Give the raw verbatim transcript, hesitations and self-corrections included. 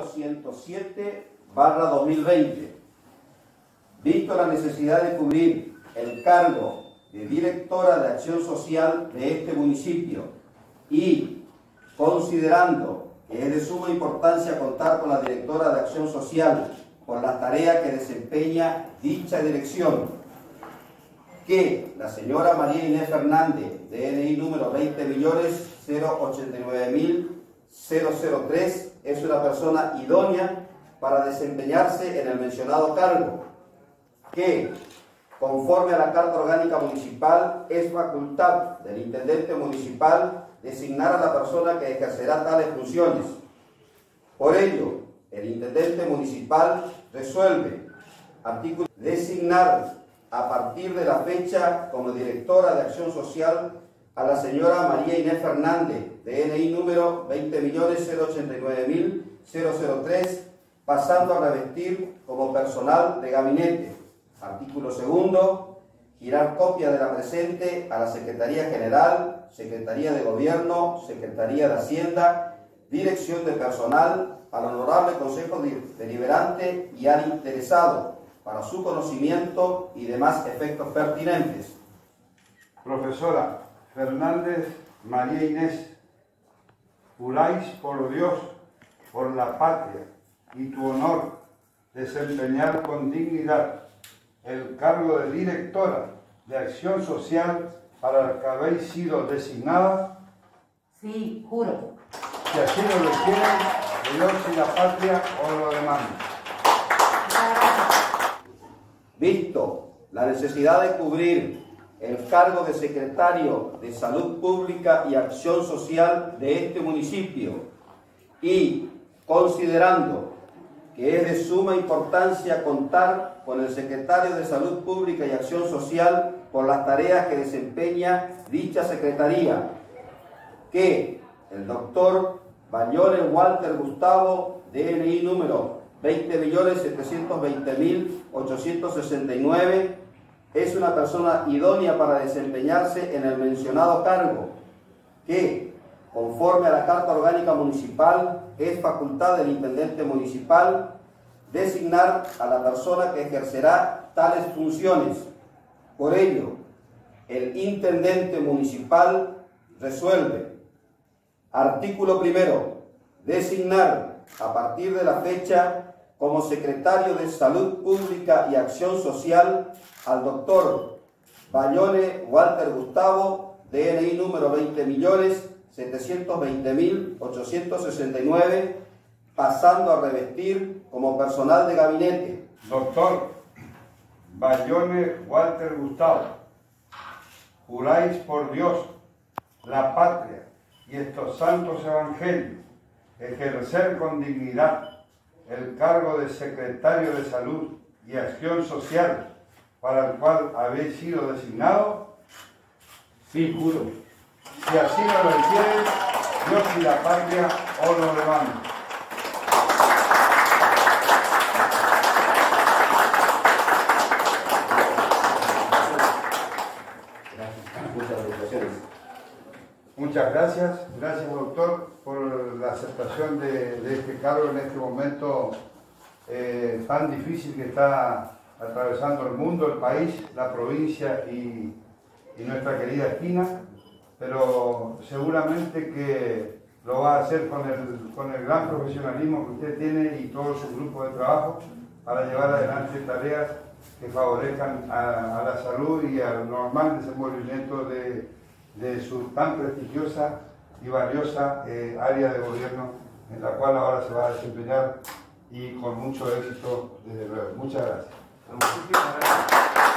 ciento siete barra dos mil veinte. Visto la necesidad de cubrir el cargo de directora de Acción Social de este municipio y considerando que es de suma importancia contar con la directora de Acción Social por las tareas que desempeña dicha dirección, que la señora María Inés Fernández, D N I número veinte millones cero ochenta y nueve mil tres, es una persona idónea para desempeñarse en el mencionado cargo, que, conforme a la Carta Orgánica Municipal, es facultad del Intendente Municipal designar a la persona que ejercerá tales funciones. Por ello, el Intendente Municipal resuelve, artículo, designar a partir de la fecha como directora de Acción Social a la señora María Inés Fernández, D N I número veinte millones cero ochenta y nueve mil tres, pasando a revestir como personal de gabinete. Artículo segundo, girar copia de la presente a la Secretaría General, Secretaría de Gobierno, Secretaría de Hacienda, Dirección de Personal, al Honorable Consejo Deliberante y al interesado, para su conocimiento y demás efectos pertinentes. Profesora Fernández María Inés, juráis por Dios, por la patria y tu honor, desempeñar con dignidad el cargo de directora de Acción Social para el que habéis sido designada. Sí, juro. Si así lo requieren, Dios y la patria os lo demandan. Visto la necesidad de cubrir el cargo de secretario de Salud Pública y Acción Social de este municipio y considerando que es de suma importancia contar con el secretario de Salud Pública y Acción Social por las tareas que desempeña dicha secretaría, que el doctor Bayone Walter Gustavo, D N I número veinte millones setecientos veinte mil ochocientos sesenta y nueve, es una persona idónea para desempeñarse en el mencionado cargo, que, conforme a la Carta Orgánica Municipal, es facultad del Intendente Municipal designar a la persona que ejercerá tales funciones. Por ello, el Intendente Municipal resuelve, artículo primero, designar a partir de la fecha como secretario de Salud Pública y Acción Social al doctor Bayone Walter Gustavo, D N I número veinte millones setecientos veinte mil ochocientos sesenta y nueve, pasando a revestir como personal de gabinete. Doctor Bayone Walter Gustavo, juráis por Dios, la patria y estos santos evangelios ejercer con dignidad el cargo de secretario de Salud y Acción Social para el cual habéis sido designado. Sí, juro. Si así lo requieren, Dios y la patria os lo demandan. Muchas gracias, gracias doctor por la aceptación de, de este cargo en este momento eh, tan difícil que está atravesando el mundo, el país, la provincia y, y nuestra querida esquina, pero seguramente que lo va a hacer con el, con el gran profesionalismo que usted tiene y todo su grupo de trabajo para llevar adelante tareas que favorezcan a, a la salud y al normal desenvolvimiento de de su tan prestigiosa y valiosa eh, área de gobierno en la cual ahora se va a desempeñar y con mucho éxito desde luego. Muchas gracias.